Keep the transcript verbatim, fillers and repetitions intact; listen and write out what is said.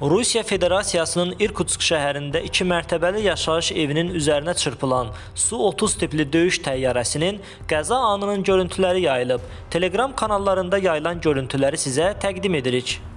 Rusiya Federasiyasının İrkutsk şəhərində iki mərtəbəli yaşayış evinin üzərinə çırpılan Su otuz tipli döyüş təyyarəsinin qəza anının görüntüləri yayılıb. Telegram kanallarında yayılan görüntüləri sizə təqdim edirik.